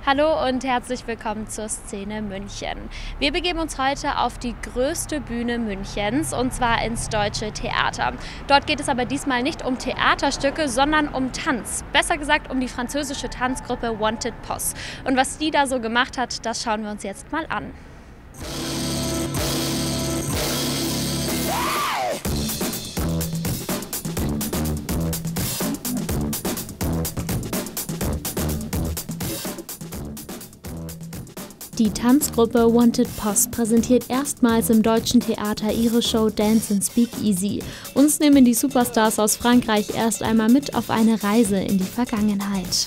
Hallo und herzlich willkommen zur Szene München. Wir begeben uns heute auf die größte Bühne Münchens, und zwar ins Deutsche Theater. Dort geht es aber diesmal nicht um Theaterstücke, sondern um Tanz. Besser gesagt um die französische Tanzgruppe Wanted Posse. Und was die da so gemacht hat, das schauen wir uns jetzt mal an. Die Tanzgruppe Wanted Posse präsentiert erstmals im Deutschen Theater ihre Show Dance and Speak Easy. Uns nehmen die Superstars aus Frankreich erst einmal mit auf eine Reise in die Vergangenheit.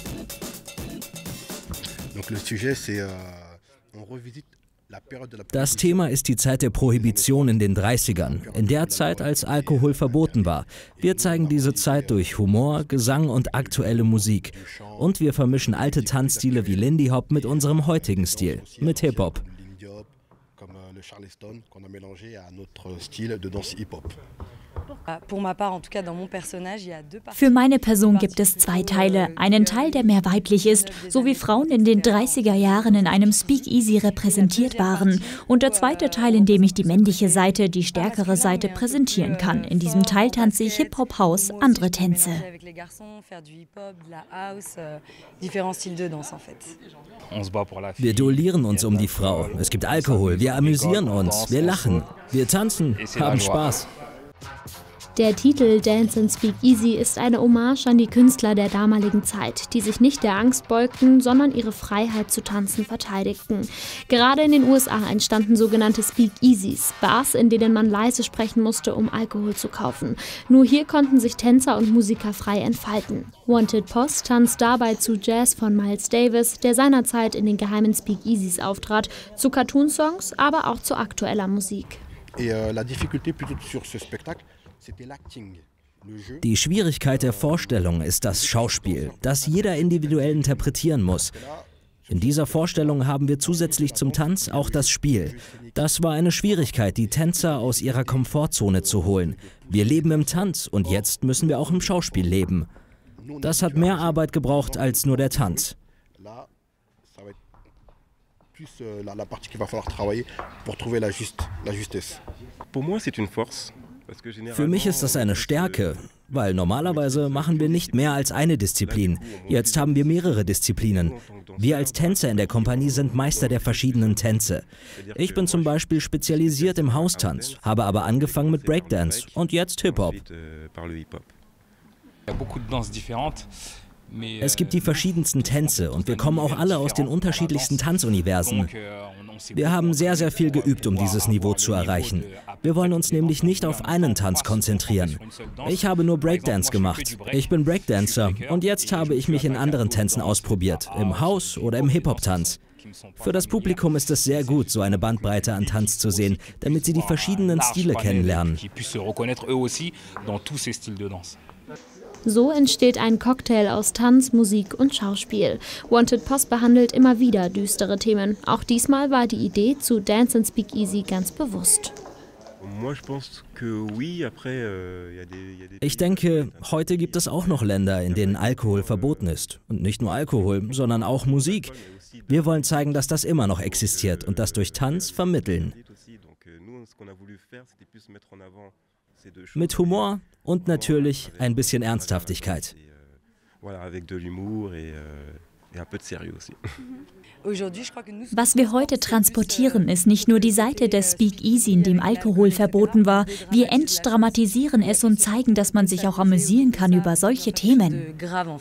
Das Thema ist die Zeit der Prohibition in den 30ern, in der Zeit, als Alkohol verboten war. Wir zeigen diese Zeit durch Humor, Gesang und aktuelle Musik. Und wir vermischen alte Tanzstile wie Lindy Hop mit unserem heutigen Stil, mit Hip-Hop. Für meine Person gibt es zwei Teile. Einen Teil, der mehr weiblich ist, so wie Frauen in den 30er Jahren in einem Speakeasy repräsentiert waren. Und der zweite Teil, in dem ich die männliche Seite, die stärkere Seite präsentieren kann. In diesem Teil tanze ich Hip-Hop, House, andere Tänze. Wir duellieren uns um die Frau. Es gibt Alkohol, wir amüsieren uns, wir lachen, wir tanzen, haben Spaß. Der Titel Dance and Speak Easy ist eine Hommage an die Künstler der damaligen Zeit, die sich nicht der Angst beugten, sondern ihre Freiheit zu tanzen verteidigten. Gerade in den USA entstanden sogenannte Speakeasies, Bars, in denen man leise sprechen musste, um Alkohol zu kaufen. Nur hier konnten sich Tänzer und Musiker frei entfalten. Wanted Posse tanzt dabei zu Jazz von Miles Davis, der seinerzeit in den geheimen Speakeasies auftrat, zu Cartoon-Songs, aber auch zu aktueller Musik. Die Schwierigkeit der Vorstellung ist das Schauspiel, das jeder individuell interpretieren muss. In dieser Vorstellung haben wir zusätzlich zum Tanz auch das Spiel. Das war eine Schwierigkeit, die Tänzer aus ihrer Komfortzone zu holen. Wir leben im Tanz und jetzt müssen wir auch im Schauspiel leben. Das hat mehr Arbeit gebraucht als nur der Tanz. Für mich ist das eine Stärke, weil normalerweise machen wir nicht mehr als eine Disziplin. Jetzt haben wir mehrere Disziplinen. Wir als Tänzer in der Kompanie sind Meister der verschiedenen Tänze. Ich bin zum Beispiel spezialisiert im Haustanz, habe aber angefangen mit Breakdance und jetzt Hip-Hop. Es gibt die verschiedensten Tänze und wir kommen auch alle aus den unterschiedlichsten Tanzuniversen. Wir haben sehr, sehr viel geübt, um dieses Niveau zu erreichen. Wir wollen uns nämlich nicht auf einen Tanz konzentrieren. Ich habe nur Breakdance gemacht. Ich bin Breakdancer und jetzt habe ich mich in anderen Tänzen ausprobiert, im House- oder im Hip-Hop-Tanz. Für das Publikum ist es sehr gut, so eine Bandbreite an Tanz zu sehen, damit sie die verschiedenen Stile kennenlernen. So entsteht ein Cocktail aus Tanz, Musik und Schauspiel. Wanted Posse behandelt immer wieder düstere Themen. Auch diesmal war die Idee zu Dance and Speak Easy ganz bewusst. Ich denke, heute gibt es auch noch Länder, in denen Alkohol verboten ist. Und nicht nur Alkohol, sondern auch Musik. Wir wollen zeigen, dass das immer noch existiert und das durch Tanz vermitteln. Mit Humor und natürlich ein bisschen Ernsthaftigkeit. Was wir heute transportieren, ist nicht nur die Seite des Speakeasy, in dem Alkohol verboten war. Wir entdramatisieren es und zeigen, dass man sich auch amüsieren kann über solche Themen.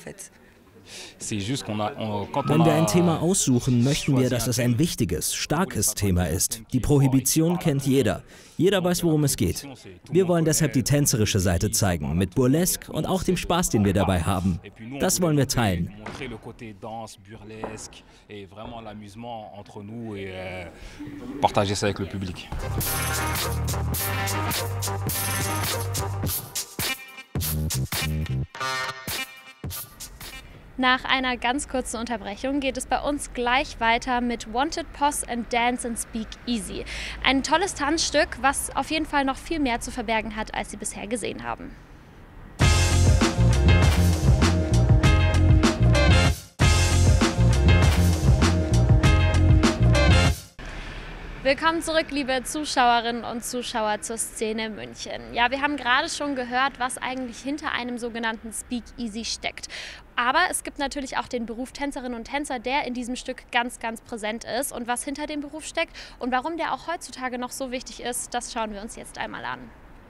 Wenn wir ein Thema aussuchen, möchten wir, dass es ein wichtiges, starkes Thema ist. Die Prohibition kennt jeder. Jeder weiß, worum es geht. Wir wollen deshalb die tänzerische Seite zeigen, mit Burlesque und auch dem Spaß, den wir dabei haben. Das wollen wir teilen. Nach einer ganz kurzen Unterbrechung geht es bei uns gleich weiter mit Wanted Posse and Dance and Speak Easy. Ein tolles Tanzstück, was auf jeden Fall noch viel mehr zu verbergen hat, als Sie bisher gesehen haben. Willkommen zurück, liebe Zuschauerinnen und Zuschauer zur Szene München. Ja, wir haben gerade schon gehört, was eigentlich hinter einem sogenannten Speakeasy steckt. Aber es gibt natürlich auch den Beruf Tänzerinnen und Tänzer, der in diesem Stück ganz, ganz präsent ist. Und was hinter dem Beruf steckt und warum der auch heutzutage noch so wichtig ist, das schauen wir uns jetzt einmal an.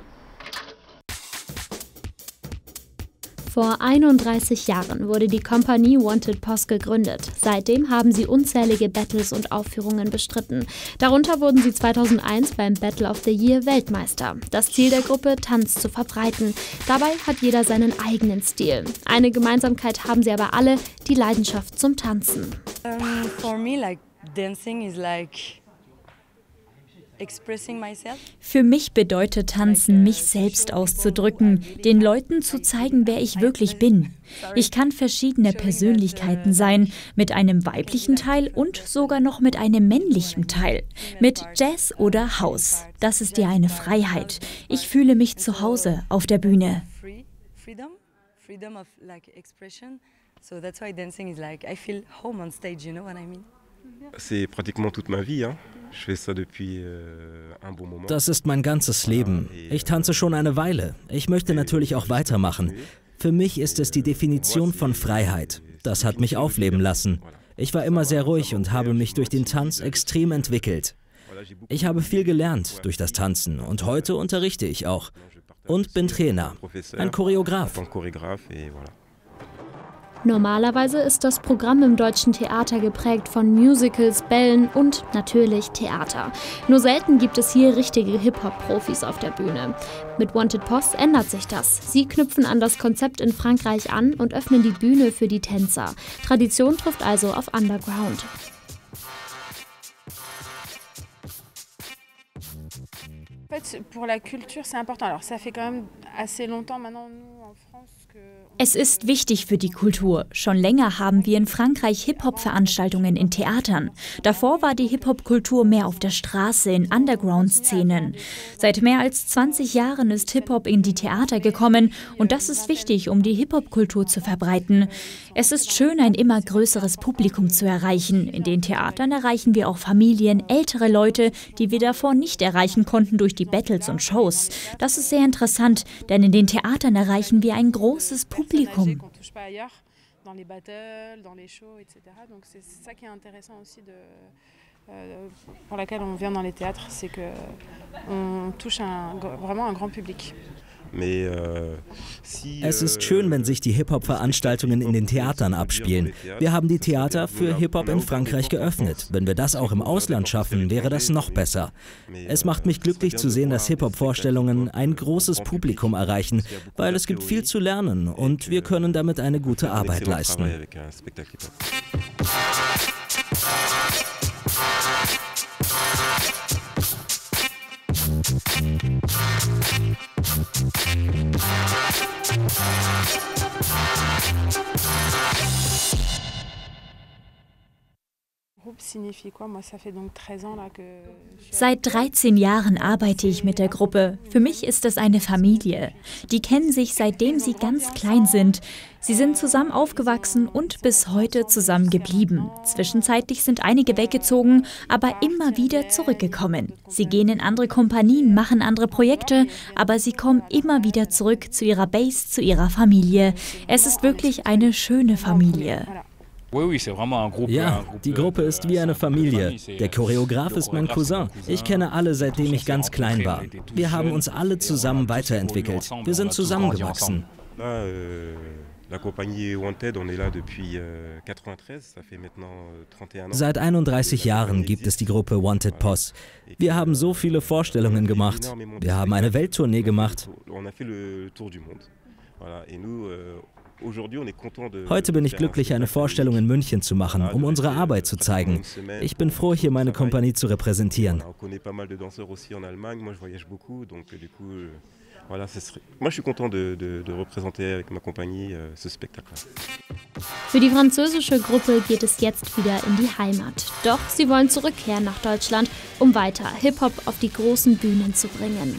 Vor 31 Jahren wurde die Kompanie Wanted Pos gegründet. Seitdem haben sie unzählige Battles und Aufführungen bestritten. Darunter wurden sie 2001 beim Battle of the Year Weltmeister. Das Ziel der Gruppe, Tanz zu verbreiten. Dabei hat jeder seinen eigenen Stil. Eine Gemeinsamkeit haben sie aber alle, die Leidenschaft zum Tanzen. For me, dancing is Für mich bedeutet Tanzen, mich selbst auszudrücken, den Leuten zu zeigen, wer ich wirklich bin. Ich kann verschiedene Persönlichkeiten sein, mit einem weiblichen Teil und sogar noch mit einem männlichen Teil, mit Jazz oder House. Das ist ja eine Freiheit. Ich fühle mich zu Hause auf der Bühne. Freedom of expression. So that's why dancing is I feel home on stage, you know what I mean? C'est pratiquement toute ma vie, hein. Das ist mein ganzes Leben. Ich tanze schon eine Weile. Ich möchte natürlich auch weitermachen. Für mich ist es die Definition von Freiheit. Das hat mich aufleben lassen. Ich war immer sehr ruhig und habe mich durch den Tanz extrem entwickelt. Ich habe viel gelernt durch das Tanzen und heute unterrichte ich auch. Und bin Trainer, ein Choreograf. Normalerweise ist das Programm im Deutschen Theater geprägt von Musicals, Bällen und natürlich Theater. Nur selten gibt es hier richtige Hip-Hop-Profis auf der Bühne. Mit Wanted Pos ändert sich das. Sie knüpfen an das Konzept in Frankreich an und öffnen die Bühne für die Tänzer. Tradition trifft also auf Underground. Pour la culture, c'est important. Alors, ça fait quand même assez longtemps maintenant, nous, en France, que... Es ist wichtig für die Kultur. Schon länger haben wir in Frankreich Hip-Hop-Veranstaltungen in Theatern. Davor war die Hip-Hop-Kultur mehr auf der Straße, in Underground-Szenen. Seit mehr als 20 Jahren ist Hip-Hop in die Theater gekommen und das ist wichtig, um die Hip-Hop-Kultur zu verbreiten. Es ist schön, ein immer größeres Publikum zu erreichen. In den Theatern erreichen wir auch Familien, ältere Leute, die wir davor nicht erreichen konnten durch die Battles und Shows. Das ist sehr interessant, denn in den Theatern erreichen wir ein großes Publikum. Dans les battles, dans les shows, etc. Donc c'est ça qui est intéressant aussi pour laquelle on vient dans les théâtres, c'est que on touche vraiment un grand public. Es ist schön, wenn sich die Hip-Hop-Veranstaltungen in den Theatern abspielen. Wir haben die Theater für Hip-Hop in Frankreich geöffnet. Wenn wir das auch im Ausland schaffen, wäre das noch besser. Es macht mich glücklich zu sehen, dass Hip-Hop-Vorstellungen ein großes Publikum erreichen, weil es gibt viel zu lernen und wir können damit eine gute Arbeit leisten. Seit 13 Jahren arbeite ich mit der Gruppe. Für mich ist es eine Familie. Die kennen sich, seitdem sie ganz klein sind. Sie sind zusammen aufgewachsen und bis heute zusammen geblieben. Zwischenzeitlich sind einige weggezogen, aber immer wieder zurückgekommen. Sie gehen in andere Kompanien, machen andere Projekte, aber sie kommen immer wieder zurück zu ihrer Base, zu ihrer Familie. Es ist wirklich eine schöne Familie. Ja, die Gruppe ist wie eine Familie. Der Choreograf ist mein Cousin. Ich kenne alle, seitdem ich ganz klein war. Wir haben uns alle zusammen weiterentwickelt. Wir sind zusammengewachsen. Seit 31 Jahren gibt es die Gruppe Wanted Pos. Wir haben so viele Vorstellungen gemacht. Wir haben eine Welttournee gemacht. Heute bin ich glücklich, eine Vorstellung in München zu machen, um unsere Arbeit zu zeigen. Ich bin froh, hier meine Kompanie zu repräsentieren. Für die französische Gruppe geht es jetzt wieder in die Heimat. Doch sie wollen zurückkehren nach Deutschland, um weiter Hip-Hop auf die großen Bühnen zu bringen.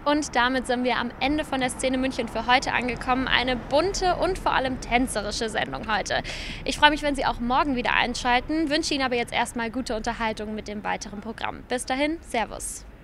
Und damit sind wir am Ende von der Szene München für heute angekommen. Eine bunte und vor allem tänzerische Sendung heute. Ich freue mich, wenn Sie auch morgen wieder einschalten, wünsche Ihnen aber jetzt erstmal gute Unterhaltung mit dem weiteren Programm. Bis dahin, Servus.